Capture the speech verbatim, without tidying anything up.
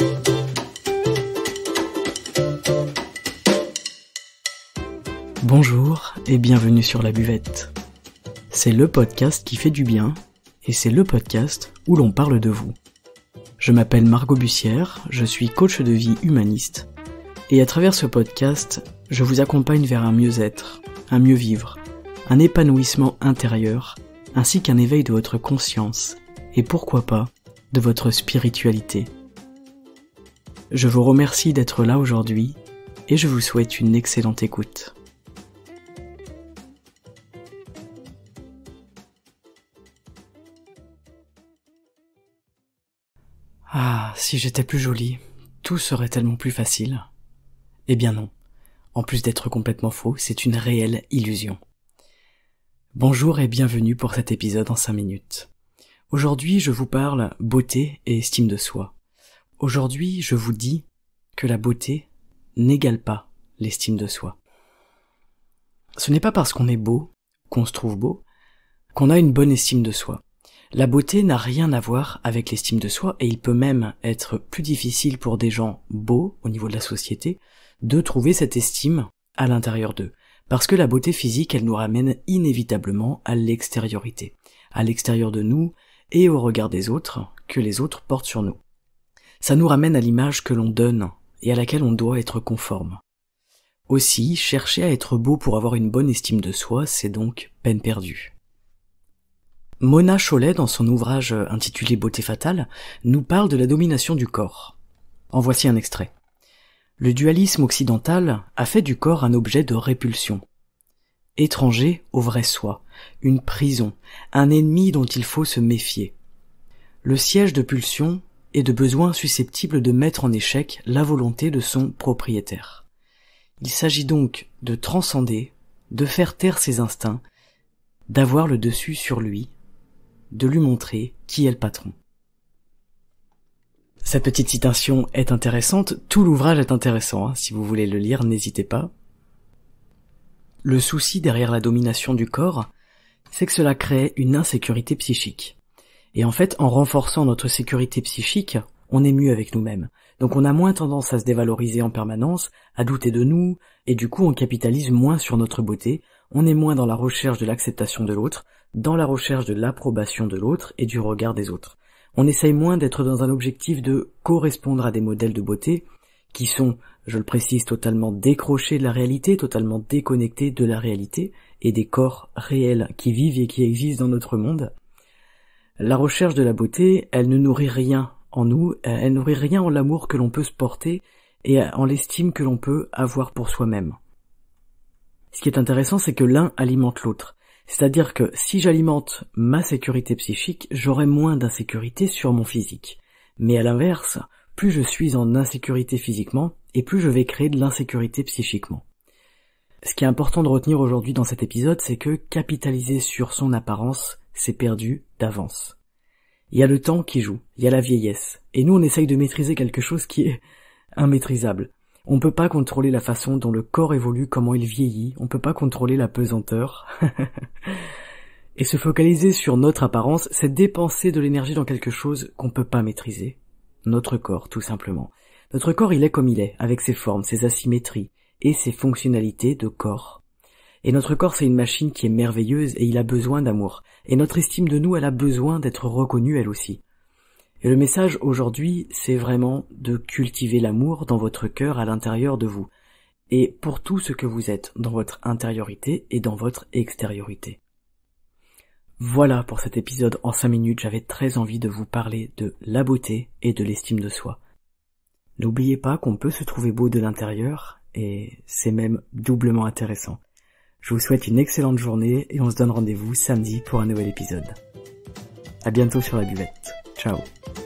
Bonjour et bienvenue sur La Buvette. C'est le podcast qui fait du bien et c'est le podcast où l'on parle de vous. Je m'appelle Margot Bussière, je suis coach de vie humaniste et à travers ce podcast, je vous accompagne vers un mieux-être, un mieux-vivre, un épanouissement intérieur ainsi qu'un éveil de votre conscience et pourquoi pas de votre spiritualité. Je vous remercie d'être là aujourd'hui et je vous souhaite une excellente écoute. Ah, si j'étais plus jolie, tout serait tellement plus facile. Eh bien non. En plus d'être complètement faux, c'est une réelle illusion. Bonjour et bienvenue pour cet épisode en cinq minutes. Aujourd'hui, je vous parle beauté et estime de soi. Aujourd'hui, je vous dis que la beauté n'égale pas l'estime de soi. Ce n'est pas parce qu'on est beau, qu'on se trouve beau, qu'on a une bonne estime de soi. La beauté n'a rien à voir avec l'estime de soi et il peut même être plus difficile pour des gens beaux au niveau de la société de trouver cette estime à l'intérieur d'eux. Parce que la beauté physique, elle nous ramène inévitablement à l'extériorité, à l'extérieur de nous et au regard des autres que les autres portent sur nous. Ça nous ramène à l'image que l'on donne et à laquelle on doit être conforme. Aussi, chercher à être beau pour avoir une bonne estime de soi, c'est donc peine perdue. Mona Chollet, dans son ouvrage intitulé Beauté fatale, nous parle de la domination du corps. En voici un extrait. Le dualisme occidental a fait du corps un objet de répulsion. Étranger au vrai soi, une prison, un ennemi dont il faut se méfier. Le siège de pulsions et de besoins susceptibles de mettre en échec la volonté de son propriétaire. Il s'agit donc de transcender, de faire taire ses instincts, d'avoir le dessus sur lui, de lui montrer qui est le patron. Cette petite citation est intéressante, tout l'ouvrage est intéressant, hein. Si vous voulez le lire, n'hésitez pas. Le souci derrière la domination du corps, c'est que cela crée une insécurité psychique. Et en fait, en renforçant notre sécurité psychique, on est mieux avec nous-mêmes. Donc on a moins tendance à se dévaloriser en permanence, à douter de nous, et du coup on capitalise moins sur notre beauté, on est moins dans la recherche de l'acceptation de l'autre, dans la recherche de l'approbation de l'autre et du regard des autres. On essaye moins d'être dans un objectif de correspondre à des modèles de beauté qui sont, je le précise, totalement décrochés de la réalité, totalement déconnectés de la réalité et des corps réels qui vivent et qui existent dans notre monde. La recherche de la beauté, elle ne nourrit rien en nous, elle nourrit rien en l'amour que l'on peut se porter et en l'estime que l'on peut avoir pour soi-même. Ce qui est intéressant, c'est que l'un alimente l'autre. C'est-à-dire que si j'alimente ma sécurité psychique, j'aurai moins d'insécurité sur mon physique. Mais à l'inverse, plus je suis en insécurité physiquement, et plus je vais créer de l'insécurité psychiquement. Ce qui est important de retenir aujourd'hui dans cet épisode, c'est que capitaliser sur son apparence, c'est perdu d'avance. Il y a le temps qui joue, il y a la vieillesse, et nous on essaye de maîtriser quelque chose qui est immaîtrisable. On peut pas contrôler la façon dont le corps évolue, comment il vieillit, on peut pas contrôler la pesanteur. Et se focaliser sur notre apparence, c'est dépenser de l'énergie dans quelque chose qu'on peut pas maîtriser. Notre corps, tout simplement. Notre corps, il est comme il est, avec ses formes, ses asymétries et ses fonctionnalités de corps. Et notre corps, c'est une machine qui est merveilleuse et il a besoin d'amour. Et notre estime de nous, elle a besoin d'être reconnue elle aussi. Et le message aujourd'hui, c'est vraiment de cultiver l'amour dans votre cœur à l'intérieur de vous. Et pour tout ce que vous êtes, dans votre intériorité et dans votre extériorité. Voilà pour cet épisode en cinq minutes, j'avais très envie de vous parler de la beauté et de l'estime de soi. N'oubliez pas qu'on peut se trouver beau de l'intérieur et c'est même doublement intéressant. Je vous souhaite une excellente journée et on se donne rendez-vous samedi pour un nouvel épisode. À bientôt sur La Buvette. Ciao.